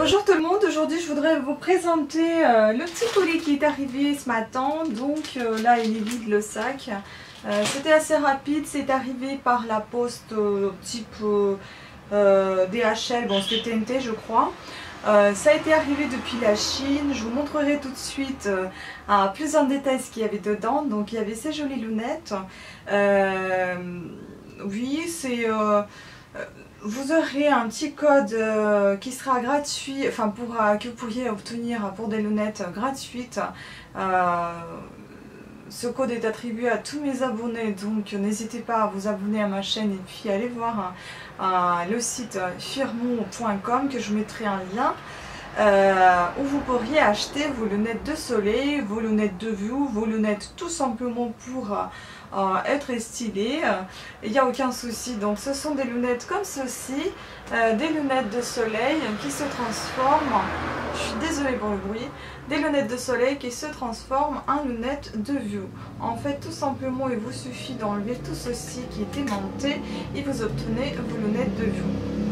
Bonjour tout le monde, aujourd'hui je voudrais vous présenter le petit colis qui est arrivé ce matin. Donc là il est vide le sac. C'était assez rapide, c'est arrivé par la poste type DHL, bon c'était TNT je crois. Ça a été arrivé depuis la Chine, je vous montrerai tout de suite plus en détail ce qu'il y avait dedans. Donc il y avait ces jolies lunettes. Oui, c'est... vous aurez un petit code qui sera gratuit, enfin que vous pourriez obtenir pour des lunettes gratuites. Ce code est attribué à tous mes abonnés, donc n'hésitez pas à vous abonner à ma chaîne et puis allez voir le site firmont.com que je mettrai un lien. Où vous pourriez acheter vos lunettes de soleil, vos lunettes de vue, vos lunettes tout simplement pour être stylées. Il n'y a aucun souci. Donc ce sont des lunettes comme ceci, des lunettes de soleil qui se transforment, je suis désolée pour le bruit, des lunettes de soleil qui se transforment en lunettes de vue. En fait tout simplement il vous suffit d'enlever tout ceci qui est aimanté et vous obtenez vos lunettes de vue.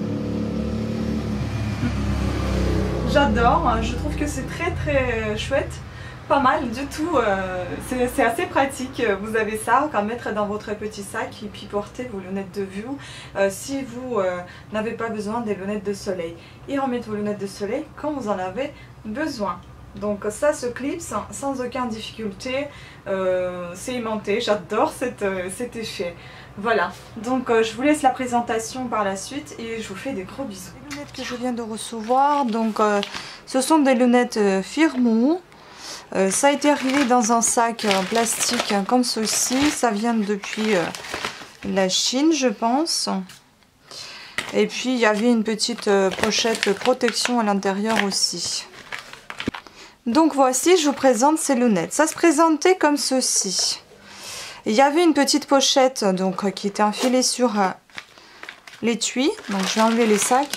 J'adore, je trouve que c'est très chouette, pas mal du tout, c'est assez pratique. Vous avez ça à mettre dans votre petit sac et puis porter vos lunettes de vue si vous n'avez pas besoin des lunettes de soleil. Et remettre vos lunettes de soleil quand vous en avez besoin. Donc ça se clipse sans aucune difficulté, c'est aimanté, j'adore cet effet. Voilà, donc je vous laisse la présentation par la suite et je vous fais des gros bisous. Les lunettes que je viens de recevoir, donc ce sont des lunettes Firmont. Ça a été arrivé dans un sac en plastique comme ceci, ça vient depuis la Chine je pense. Et puis il y avait une petite pochette protection à l'intérieur aussi. Donc voici, je vous présente ces lunettes. Ça se présentait comme ceci. Il y avait une petite pochette donc qui était enfilée sur l'étui. Donc je vais enlever les sacs.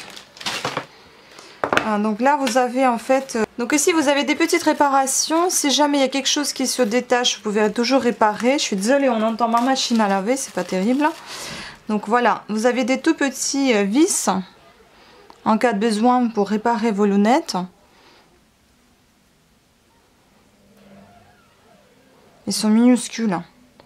Donc là vous avez en fait... donc ici vous avez des petites réparations. Si jamais il y a quelque chose qui se détache, vous pouvez toujours réparer. Je suis désolée, on entend ma machine à laver, c'est pas terrible. Donc voilà, vous avez des tout petits vis en cas de besoin pour réparer vos lunettes. Ils sont minuscules.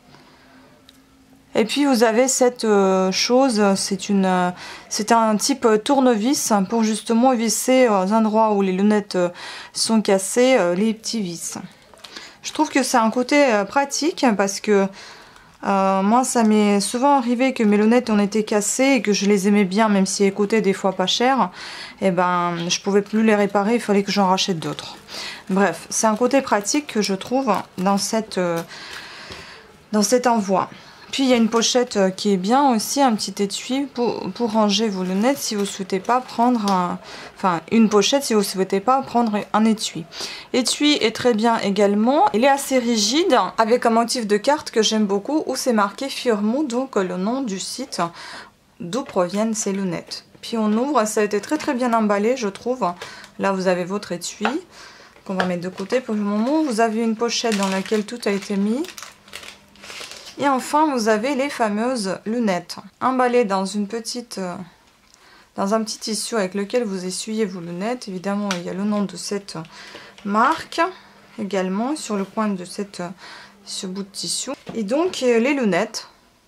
Et puis vous avez cette chose, c'est un type tournevis pour justement visser aux endroits où les lunettes sont cassées, les petits vis. Je trouve que c'est un côté pratique parce que moi ça m'est souvent arrivé que mes lunettes ont été cassées et que je les aimais bien même si elles coûtaient des fois pas cher. Et ben je pouvais plus les réparer, il fallait que j'en rachète d'autres. Bref, c'est un côté pratique que je trouve dans cet envoi. Puis il y a une pochette qui est bien aussi, un petit étui pour ranger vos lunettes si vous ne souhaitez pas prendre une pochette si vous ne souhaitez pas prendre un étui. L'étui est très bien également, il est assez rigide avec un motif de carte que j'aime beaucoup où c'est marqué Firmont, donc le nom du site d'où proviennent ces lunettes. Puis on ouvre, ça a été très bien emballé je trouve. Là vous avez votre étui qu'on va mettre de côté pour le moment. Vous avez une pochette dans laquelle tout a été mis. Et enfin, vous avez les fameuses lunettes emballées dans dans un petit tissu avec lequel vous essuyez vos lunettes. Évidemment, il y a le nom de cette marque également sur le coin de ce bout de tissu. Et donc, les lunettes.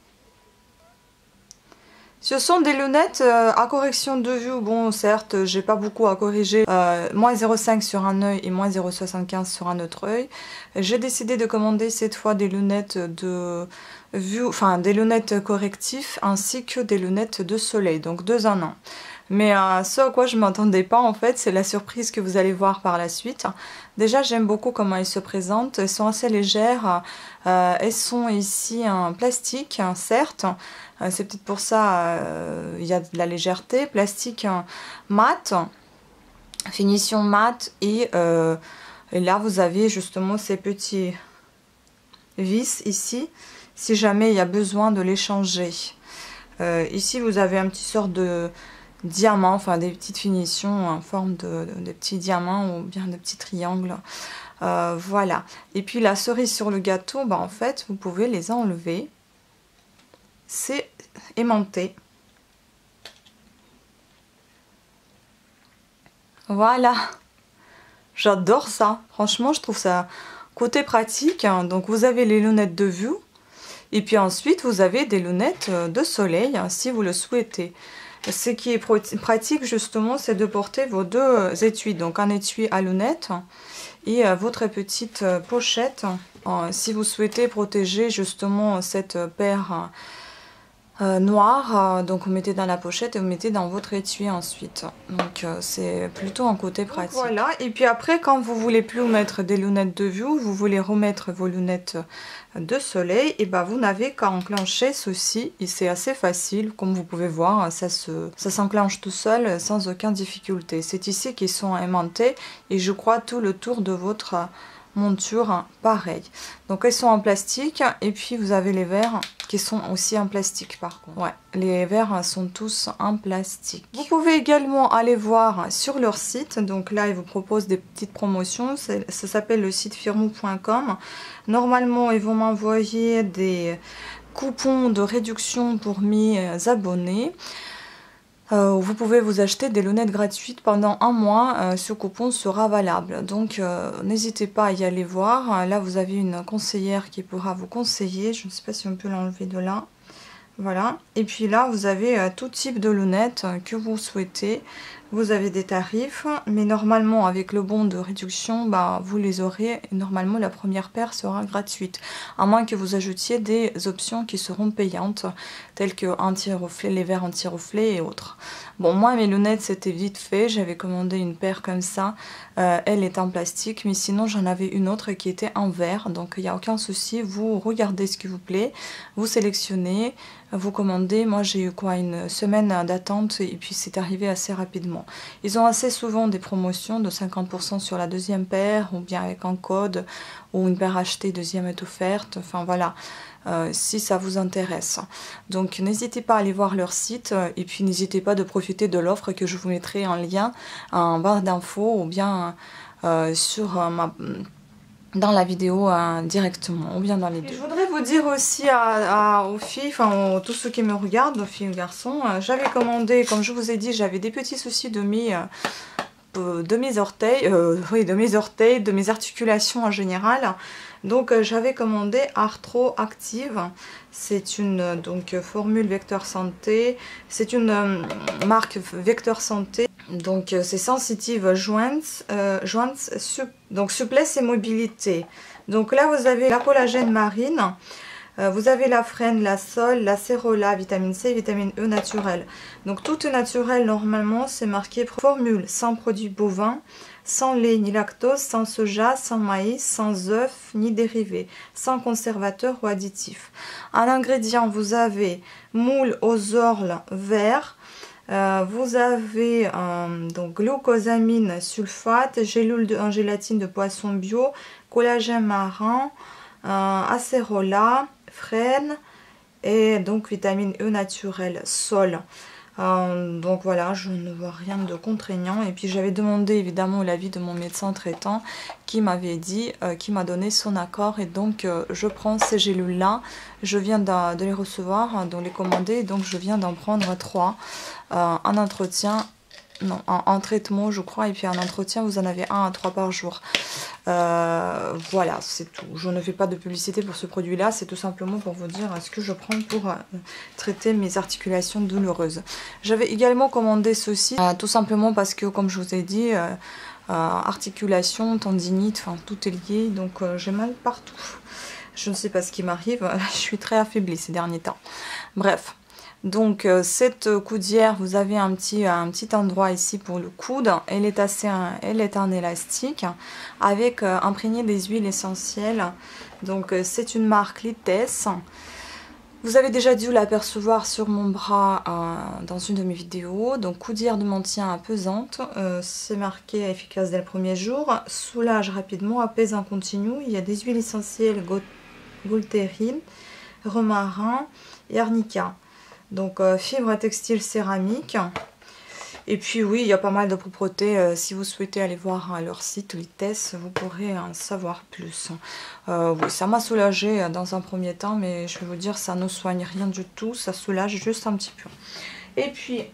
Ce sont des lunettes à correction de vue. Bon, certes, j'ai pas beaucoup à corriger. Moins 0,5 sur un œil et moins 0,75 sur un autre œil. J'ai décidé de commander cette fois des lunettes de vue, enfin des lunettes correctives ainsi que des lunettes de soleil. Donc 2 en 1. Mais ce à quoi je ne m'attendais pas en fait, c'est la surprise que vous allez voir par la suite. Déjà j'aime beaucoup comment elles se présentent, elles sont assez légères, elles sont ici en plastique, certes. C'est peut-être pour ça il y a de la légèreté, plastique mat, finition mat et là vous avez justement ces petits vis ici, si jamais il y a besoin de les changer. Ici vous avez un petit sort de diamants, enfin des petites finitions en forme de petits diamants ou bien de petits triangles. Voilà. Et puis la cerise sur le gâteau, bah, en fait vous pouvez les enlever. C'est aimanté. Voilà. J'adore ça. Franchement, je trouve ça côté pratique. Donc vous avez les lunettes de vue. Et puis ensuite, vous avez des lunettes de soleil si vous le souhaitez. Ce qui est pratique justement, c'est de porter vos deux étuis. Donc un étui à lunettes et votre petite pochette. Si vous souhaitez protéger justement cette paire noire, donc vous mettez dans la pochette et vous mettez dans votre étui ensuite. Donc c'est plutôt un côté pratique. Donc, voilà, et puis après quand vous voulez plus mettre des lunettes de vue, vous voulez remettre vos lunettes de soleil, et ben vous n'avez qu'à enclencher ceci et c'est assez facile, comme vous pouvez voir, ça s'enclenche tout seul sans aucune difficulté. C'est ici qu'ils sont aimantés et je crois tout le tour de votre monture pareil. Donc elles sont en plastique et puis vous avez les verres qui sont aussi en plastique par contre. Ouais, les verres sont tous en plastique. Vous pouvez également aller voir sur leur site. Donc là ils vous proposent des petites promotions. Ça s'appelle le site firmou.com. Normalement ils vont m'envoyer des coupons de réduction pour mes abonnés. Vous pouvez vous acheter des lunettes gratuites pendant un mois, ce coupon sera valable. Donc n'hésitez pas à y aller voir. Là vous avez une conseillère qui pourra vous conseiller. Je ne sais pas si on peut l'enlever de là. Voilà. Et puis là vous avez tout type de lunettes que vous souhaitez. Vous avez des tarifs, mais normalement avec le bon de réduction, bah, vous les aurez. Normalement la première paire sera gratuite, à moins que vous ajoutiez des options qui seront payantes, telles que anti-reflet, les verres anti-reflet et autres. Bon, moi mes lunettes c'était vite fait, j'avais commandé une paire comme ça, elle est en plastique, mais sinon j'en avais une autre qui était en verre, donc il n'y a aucun souci, vous regardez ce qui vous plaît, vous sélectionnez, vous commandez. Moi j'ai eu quoi, une semaine d'attente et puis c'est arrivé assez rapidement. Ils ont assez souvent des promotions de 50% sur la deuxième paire, ou bien avec un code, ou une paire achetée, deuxième est offerte, enfin voilà, si ça vous intéresse. Donc n'hésitez pas à aller voir leur site, et puis n'hésitez pas de profiter de l'offre que je vous mettrai en lien en barre d'infos, ou bien dans la vidéo directement, ou bien dans les deux. Et je voudrais vous dire aussi aux filles, enfin tous ceux qui me regardent, aux filles et aux garçons, j'avais commandé, comme je vous ai dit, j'avais des petits soucis de mes orteils, de mes articulations en général. Donc j'avais commandé Arthro Active. C'est une formule Vecteur Santé. C'est une marque Vecteur Santé. Donc c'est Sensitive Joints, donc souplesse et mobilité. Donc là vous avez la collagène marine, vous avez la frêne, la sole, la cérola, vitamine C, vitamine E naturelle. Donc tout est naturel normalement, c'est marqué formule sans produits bovins, sans lait ni lactose, sans soja, sans maïs, sans œufs ni dérivés, sans conservateur ou additifs. En ingrédients vous avez moule aux orles vert. Vous avez donc glucosamine sulfate, gélule en gélatine de poisson bio, collagène marin, acérola, frêne et donc vitamine E naturelle, sol. Donc voilà, je ne vois rien de contraignant. Et puis j'avais demandé évidemment l'avis de mon médecin traitant qui m'avait dit, qui m'a donné son accord. Et donc je prends ces gélules là, je viens de les recevoir, de les commander. Donc je viens d'en prendre 3 en entretien. Non, en traitement je crois, et puis en entretien vous en avez 1 à 3 par jour. Voilà, c'est tout. Je ne fais pas de publicité pour ce produit là, c'est tout simplement pour vous dire ce que je prends pour traiter mes articulations douloureuses. J'avais également commandé ceci, tout simplement parce que comme je vous ai dit, articulation, tendinite, enfin tout est lié, donc j'ai mal partout. Je ne sais pas ce qui m'arrive, je suis très affaiblie ces derniers temps. Bref. Donc cette coudière, vous avez un petit endroit ici pour le coude. Elle est en élastique avec imprégné des huiles essentielles. Donc c'est une marque Lites. Vous avez déjà dû l'apercevoir sur mon bras dans une de mes vidéos. Donc coudière de maintien pesante, c'est marqué efficace dès le premier jour, soulage rapidement, apaise en continu. Il y a des huiles essentielles Gultérine, romarin et arnica. Donc fibre textile céramique. Et puis oui, il y a pas mal de propreté. Si vous souhaitez aller voir leur site Lites, vous pourrez en savoir plus. Oui, ça m'a soulagé dans un premier temps, mais je vais vous dire, ça ne soigne rien du tout. Ça soulage juste un petit peu. Et puis,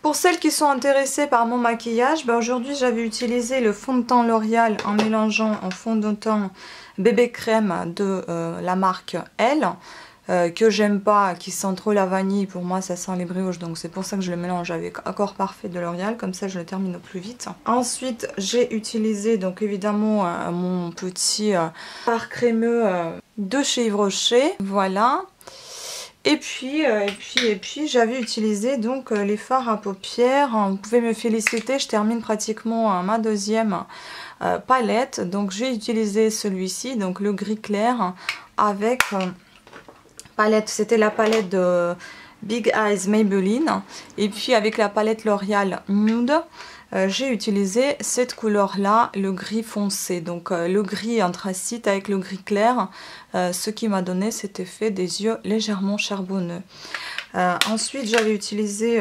Pour celles qui sont intéressées par mon maquillage, aujourd'hui j'avais utilisé le fond de teint L'Oréal en mélangeant en fond de teint bébé crème de la marque Elle. Que j'aime pas, qui sent trop la vanille, pour moi ça sent les brioches, donc c'est pour ça que je le mélange avec Accord Parfait de L'Oréal, comme ça je le termine au plus vite. Ensuite j'ai utilisé donc évidemment mon petit fard crémeux de chez Yves Rocher, voilà. Et puis j'avais utilisé donc les fards à paupières. Vous pouvez me féliciter, je termine pratiquement ma deuxième palette. Donc j'ai utilisé celui-ci, donc le gris clair avec palette, c'était la palette de Big Eyes Maybelline. Et puis avec la palette L'Oréal Nude, j'ai utilisé cette couleur là, le gris foncé, donc le gris anthracite avec le gris clair, ce qui m'a donné cet effet des yeux légèrement charbonneux. Ensuite j'avais utilisé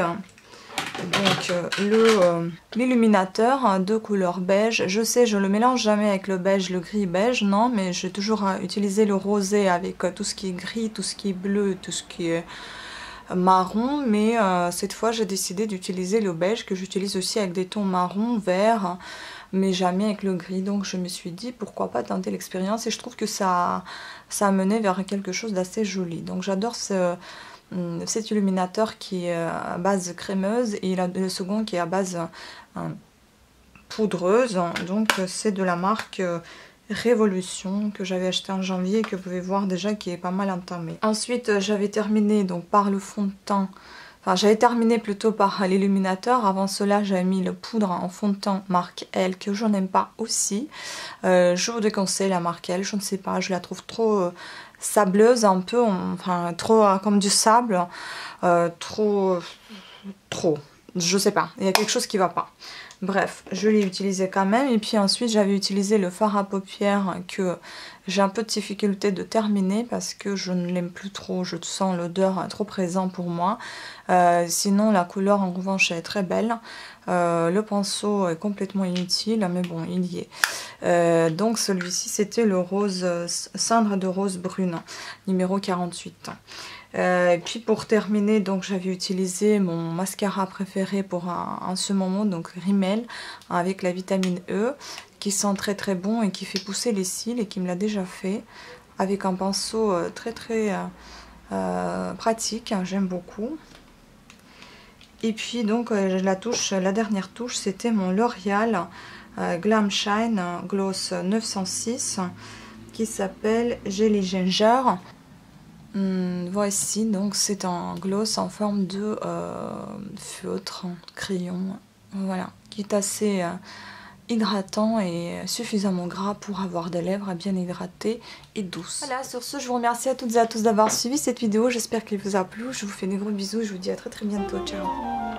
l'illuminateur de couleur beige. Je sais, je le mélange jamais avec le beige, le gris beige, non, mais j'ai toujours utilisé le rosé avec tout ce qui est gris, tout ce qui est bleu, tout ce qui est marron, mais cette fois j'ai décidé d'utiliser le beige que j'utilise aussi avec des tons marron, vert, mais jamais avec le gris. Donc je me suis dit pourquoi pas tenter l'expérience, et je trouve que ça a mené vers quelque chose d'assez joli. Donc j'adore cet illuminateur qui est à base crémeuse et le second qui est à base poudreuse. Donc c'est de la marque Révolution que j'avais acheté en janvier et que vous pouvez voir déjà qui est pas mal entamé. Ensuite j'avais terminé donc par le fond de teint, enfin j'avais terminé plutôt par l'illuminateur. Avant cela j'avais mis le poudre en fond de teint marque Elle que je n'aime pas aussi. Je vous déconseille la marque Elle, je ne sais pas, je la trouve trop sableuse un peu, enfin trop comme du sable, trop, je sais pas, il y a quelque chose qui va pas. Bref, je l'ai utilisé quand même. Et puis ensuite j'avais utilisé le fard à paupières que j'ai un peu de difficulté de terminer parce que je ne l'aime plus trop, je sens l'odeur trop présent pour moi. Sinon la couleur en revanche est très belle. Le pinceau est complètement inutile, mais bon il y est. Donc celui-ci c'était le rose cendre de rose brune numéro 48. Et puis pour terminer, donc j'avais utilisé mon mascara préféré pour en ce moment, donc Rimmel avec la vitamine E, qui sent très très bon et qui fait pousser les cils et qui me l'a déjà fait, avec un pinceau très pratique, j'aime beaucoup. Et puis donc la dernière touche c'était mon L'Oréal Glam Shine Gloss 906 qui s'appelle Jelly Ginger. Voici, donc c'est un gloss en forme de feutre, crayon, voilà, qui est assez hydratant et suffisamment gras pour avoir des lèvres bien hydratées et douces. Voilà, sur ce je vous remercie à toutes et à tous d'avoir suivi cette vidéo, j'espère qu'elle vous a plu, je vous fais des gros bisous, je vous dis à très bientôt, ciao.